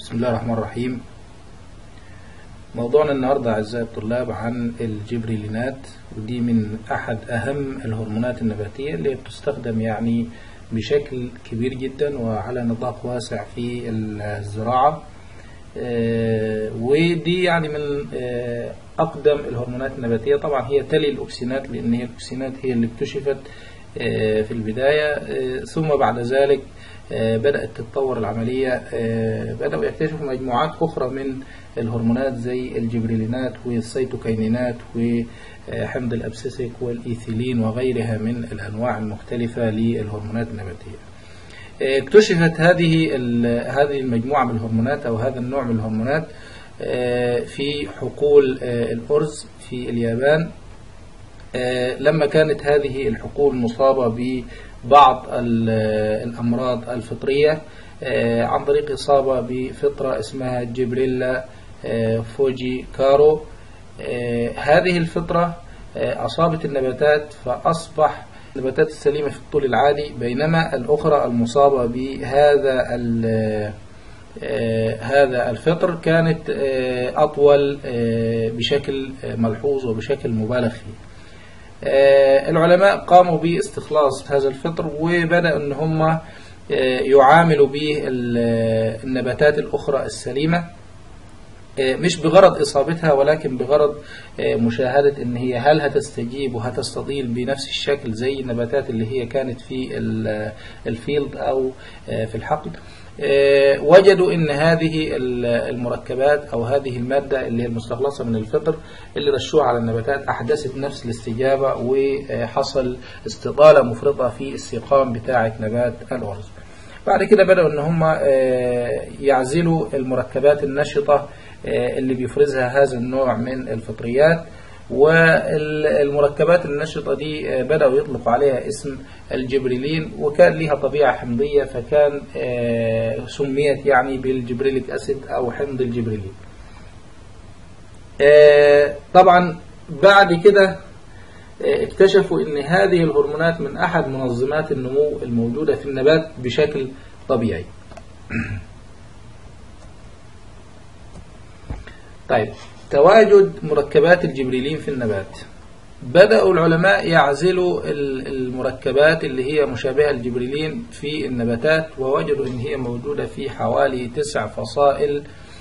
بسم الله الرحمن الرحيم. موضوعنا النهاردة أعزائي الطلاب عن الجبريلينات، ودي من أحد أهم الهرمونات النباتية اللي بتستخدم يعني بشكل كبير جدا وعلى نطاق واسع في الزراعة، ودي يعني من أقدم الهرمونات النباتية. طبعا هي تلي الأوكسينات، لأن هي الأوكسينات هي اللي اكتشفت في البداية، ثم بعد ذلك بدأت تتطور العملية، بدأوا يكتشفوا مجموعات أخرى من الهرمونات زي الجبريلينات والسيتوكينينات وحمض الأبسيسيك والإيثيلين وغيرها من الأنواع المختلفة للهرمونات النباتية. اكتشفت هذه المجموعة من الهرمونات أو هذا النوع من الهرمونات في حقول الأرز في اليابان، لما كانت هذه الحقول مصابة ببعض الأمراض الفطرية عن طريق إصابة بفطرة اسمها جبريلا فوجي كارو. هذه الفطرة أصابت النباتات، فأصبح النباتات السليمة في الطول العادي، بينما الأخرى المصابة بهذا هذا الفطر كانت أطول بشكل ملحوظ وبشكل مبالغ فيه. العلماء قاموا باستخلاص هذا الفطر وبدأوا أن هم يعاملوا به النباتات الأخرى السليمة، مش بغرض إصابتها ولكن بغرض مشاهدة أن هي هل هتستجيب وهتستطيل بنفس الشكل زي النباتات اللي هي كانت في الفيلد أو في الحقل. وجدوا أن هذه المركبات أو هذه المادة اللي هي المستخلصة من الفطر اللي رشوها على النباتات أحدثت نفس الاستجابة، وحصل استطالة مفرطة في السقام بتاعة نبات الأرز. بعد كده بدأوا أن هم يعزلوا المركبات النشطة اللي بيفرزها هذا النوع من الفطريات، والمركبات النشطة دي بدأوا يطلقوا عليها اسم الجبريلين، وكان لها طبيعة حمضية فكان سميت يعني بالجبريليك أسيد أو حمض الجبريلين. طبعا بعد كده اكتشفوا ان هذه الهرمونات من احد منظمات النمو الموجودة في النبات بشكل طبيعي. طيب، تواجد مركبات الجبريلين في النبات. بدأوا العلماء يعزلوا المركبات اللي هي مشابهة للجبريلين في النباتات، ووجدوا ان هي موجودة في حوالي 9 فصائل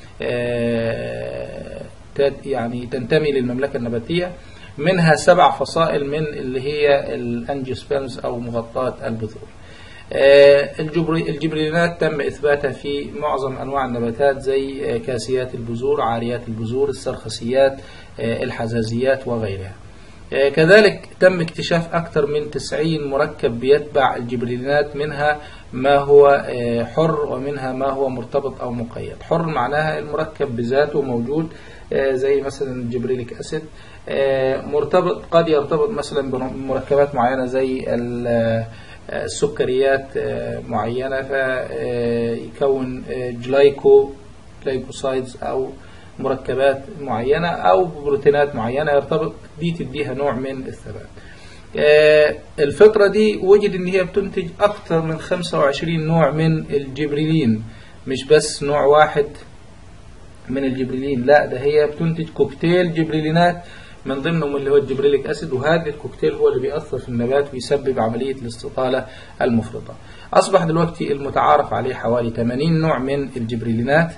يعني تنتمي للمملكة النباتية، منها 7 فصائل من اللي هي الأنجيوسبيرمز أو مغطاة البذور. الجبريلينات تم إثباتها في معظم أنواع النباتات زي كاسيات البذور، عاريات البذور، السرخسيات، الحزازيات وغيرها. كذلك تم اكتشاف أكثر من 90 مركب بيتبع الجبريلينات، منها ما هو حر ومنها ما هو مرتبط أو مقيد. حر معناها المركب بذاته موجود زي مثلا الجبريليك أسيد. مرتبط قد يرتبط مثلا بمركبات معينة زي السكريات معينة فيكون جلايكوسايدز أو مركبات معينة أو بروتينات معينة يرتبط، دي تديها نوع من الثبات. الفطرة دي وجد ان هي بتنتج أكثر من 25 نوع من الجبريلين، مش بس نوع واحد من الجبريلين، لا ده هي بتنتج كوكتيل جبريلينات من ضمنهم اللي هو الجبريليك أسيد، وهذا الكوكتيل هو اللي بيأثر في النبات ويسبب عملية الاستطالة المفرطة. أصبح دلوقتي المتعارف عليه حوالي 80 نوع من الجبريلينات.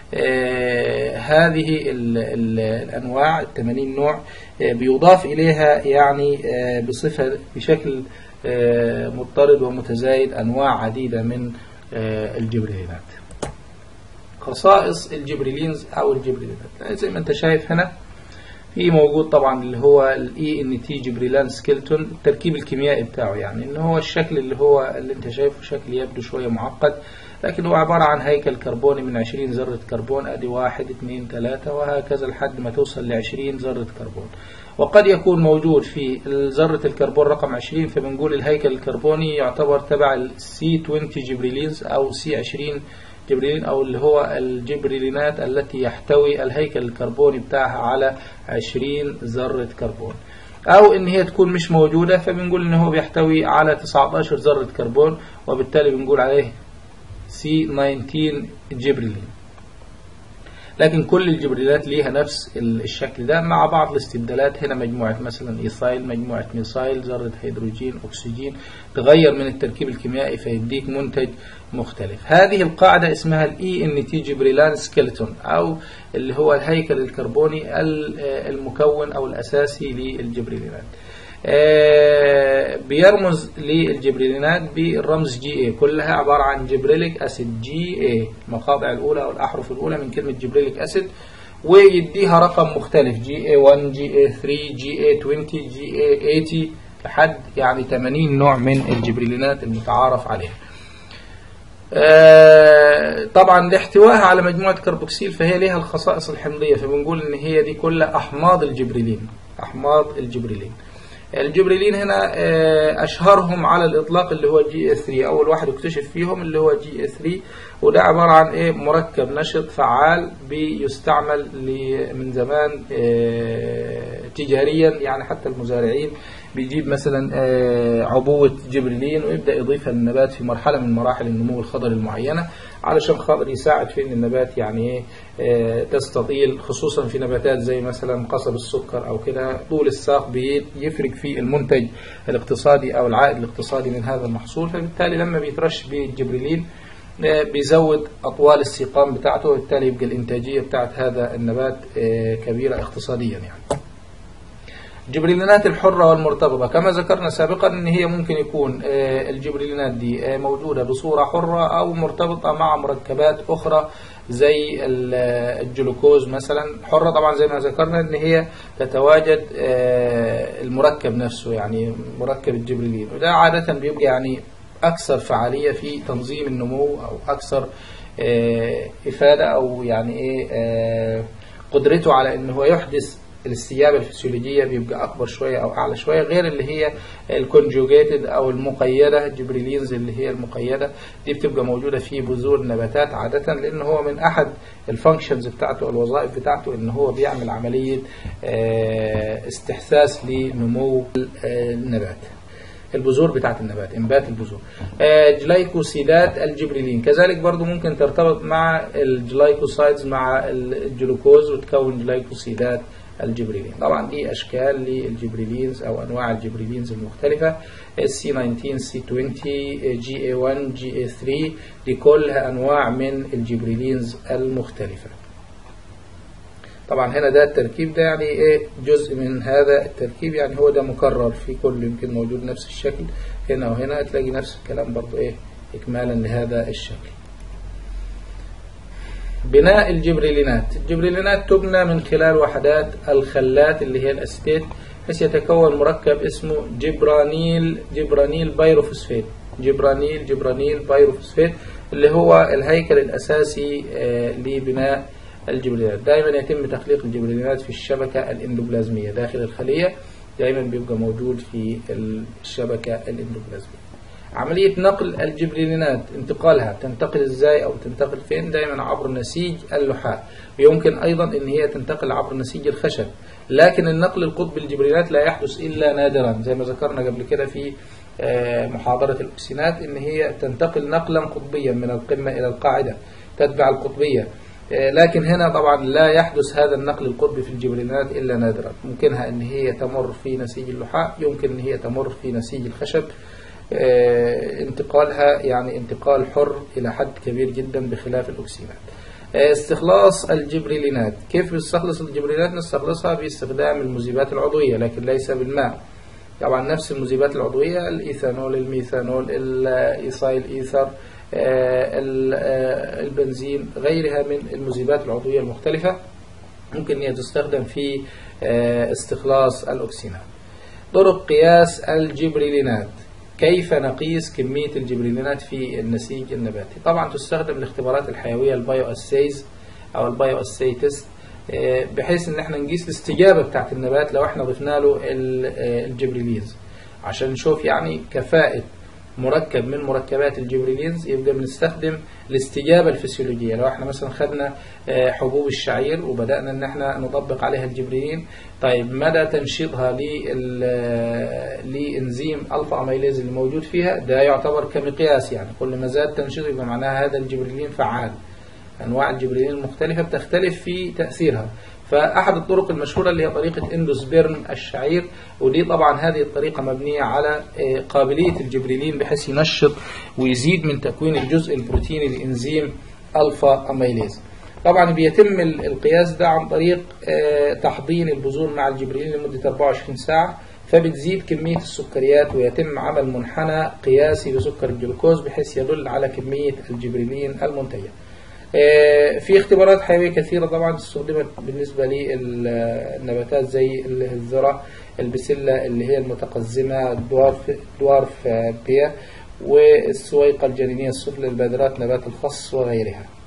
هذه الأنواع 80 نوع بيضاف إليها يعني بشكل مضطرد ومتزايد أنواع عديدة من الجبريلينات. خصائص الجبريلينز أو الجبريلينات زي ما أنت شايف هنا، في موجود طبعا اللي هو ENT جبريلان سكيلتون، التركيب الكيميائي بتاعه، يعني إن هو الشكل اللي أنت شايفه شكل يبدو شوية معقد، لكن هو عبارة عن هيكل كربوني من 20 ذرة كربون، أدي 1 2 3 وهكذا لحد ما توصل ل 20 ذرة كربون. وقد يكون موجود في ذرة الكربون رقم 20، فبنقول الهيكل الكربوني يعتبر تبع C20 جبريلينز أو C20 جبريلين، أو اللي هو الجبريلينات التي يحتوي الهيكل الكربوني بتاعها على 20 ذرة كربون. أو إن هي تكون مش موجودة فبنقول إن هو بيحتوي على 19 ذرة كربون، وبالتالي بنقول عليه C19 جبريلين. لكن كل الجبريلات ليها نفس الشكل ده مع بعض الاستبدالات. هنا مجموعة مثلا إيثايل، مجموعة ميثايل، ذرة هيدروجين، أكسجين، تغير من التركيب الكيميائي فيديك منتج مختلف. هذه القاعدة اسمها ENT جبريلان سكيلتون، أو اللي هو الهيكل الكربوني المكون أو الأساسي للجبريلينات. بيرمز للجبريلينات بالرمز GA، كلها عبارة عن جبريليك أسيد GA، المقاطع الأولى أو الأحرف الأولى من كلمة جبريليك أسيد، ويديها رقم مختلف GA1 GA3 GA20 GA80 لحد يعني 80 نوع من الجبريلينات المتعارف عليها. طبعا لاحتوائها على مجموعة كربوكسيل فهي لها الخصائص الحمضية، فبنقول ان هي دي كلها أحماض الجبريلين. أحماض الجبريلين. الجبريلين هنا أشهرهم على الإطلاق اللي هو GA3، أول واحد اكتشف فيهم اللي هو GA3، وده عبارة عن مركب نشط فعال بيستعمل من زمان تجاريا، يعني حتى المزارعين بيجيب مثلا عبوة جبريلين ويبدأ يضيفها للنبات في مرحلة من مراحل النمو الخضري المعينة، علشان خاطر يساعد في ان النبات يعني تستطيل، خصوصا في نباتات زي مثلا قصب السكر او كده. طول الساق بيفرق في المنتج الاقتصادي او العائد الاقتصادي من هذا المحصول، فبالتالي لما بيترش بالجبريلين بيزود اطوال السيقان بتاعته، وبالتالي يبقى الانتاجية بتاعت هذا النبات كبيرة اقتصاديا يعني. الجبريلينات الحرة والمرتبطة كما ذكرنا سابقا ان هي ممكن يكون الجبريلينات دي موجودة بصورة حرة او مرتبطة مع مركبات اخرى زي الجلوكوز مثلا. حرة طبعا زي ما ذكرنا ان هي تتواجد المركب نفسه، يعني مركب الجبريلين، وده عادة بيبقى يعني اكثر فعالية في تنظيم النمو او اكثر افادة، او يعني قدرته على ان هو يحدث الاستجابة الفسيولوجية بيبقى أكبر شوية أو أعلى شوية، غير اللي هي الكونجوجيتد أو المقيدة. الجبريلينز اللي هي المقيدة دي بتبقى موجودة في بذور النباتات عادة، لأن هو من أحد الفانكشنز بتاعته أو الوظائف بتاعته إن هو بيعمل عملية استحساس لنمو النبات، البذور بتاعت النبات، انبات البذور. جلايكوسيدات الجبريلين كذلك برضو ممكن ترتبط مع الجلايكوسايدز مع الجلوكوز وتكون جلايكوسيدات الجبريلين. طبعا دي أشكال للجبريلينز أو أنواع الجبريلينز المختلفة، C19 C20 GA1 GA3 دي كلها أنواع من الجبريلينز المختلفة. طبعا هنا ده التركيب ده يعني جزء من هذا التركيب، يعني هو ده مكرر في كل يمكن موجود نفس الشكل هنا وهنا، تلاقي نفس الكلام برضو إكمالا لهذا الشكل. بناء الجبريلينات. الجبريلينات تبنى من خلال وحدات الخلات اللي هي الأسيتات، بحيث يتكون مركب اسمه جبرانيل بايروفوسفات. جبرانيل بايروفوسفات اللي هو الهيكل الأساسي لبناء الجبريلينات. دائما يتم تخليق الجبريلينات في الشبكة الاندوبلازمية داخل الخلية، دائما بيبقى موجود في الشبكة الاندوبلازمية. عملية نقل الجبريلينات انتقالها تنتقل ازاي او تنتقل فين؟ دائما عبر نسيج اللحاء، ويمكن ايضا ان هي تنتقل عبر نسيج الخشب، لكن النقل القطبي للجبريلينات لا يحدث الا نادرا، زي ما ذكرنا قبل كده في محاضرة الأكسينات ان هي تنتقل نقلا قطبيا من القمة الى القاعدة تتبع القطبية، لكن هنا طبعا لا يحدث هذا النقل القطبي في الجبريلينات إلا نادرا. ممكنها ان هي تمر في نسيج اللحاء، يمكن ان هي تمر في نسيج الخشب، انتقالها يعني انتقال حر إلى حد كبير جدا بخلاف الأكسينات. استخلاص الجبريلينات. كيف بنستخلص الجبريلينات؟ نستخلصها باستخدام المذيبات العضوية لكن ليس بالماء. طبعا نفس المذيبات العضوية، الإيثانول، الميثانول، الإيثايل إيثر، البنزين، غيرها من المذيبات العضوية المختلفة ممكن أن تستخدم في استخلاص الأكسينات. طرق قياس الجبريلينات. كيف نقيس كمية الجبريلينات في النسيج النباتي؟ طبعا تستخدم الاختبارات الحيوية البايو أسيز أو البايو أسي تيست، بحيث ان احنا نقيس الاستجابة بتاعت النبات لو احنا ضفنا له الجبريلينز، عشان نشوف يعني كفاءة مركب من مركبات الجبريلينز. يبقى بنستخدم الاستجابة الفسيولوجية. لو احنا مثلا خدنا حبوب الشعير وبدأنا ان احنا نطبق عليها الجبريلين، طيب مدى تنشيطها لإنزيم ألفا أميليز اللي موجود فيها، ده يعتبر كمقياس، يعني كل ما زاد تنشيطه يبقى معناها هذا الجبريلين فعال. أنواع الجبريلين المختلفة بتختلف في تأثيرها. فأحد الطرق المشهورة اللي هي طريقة اندوسبيرم الشعير، ودي طبعا هذه الطريقة مبنية على قابلية الجبريلين بحيث ينشط ويزيد من تكوين الجزء البروتيني لإنزيم ألفا أميليز. طبعا بيتم القياس ده عن طريق تحضين البذور مع الجبريلين لمدة 24 ساعة، فبتزيد كمية السكريات ويتم عمل منحنى قياسي لسكر الجلوكوز بحيث يدل على كمية الجبريلين المنتجة. في اختبارات حيوية كثيرة طبعا استخدمت بالنسبة للنباتات زي الذرة، البسلة اللي هي المتقزمة، دوارف بيا، والسويقة الجنينية السفلى، البادرات، نبات الخس وغيرها.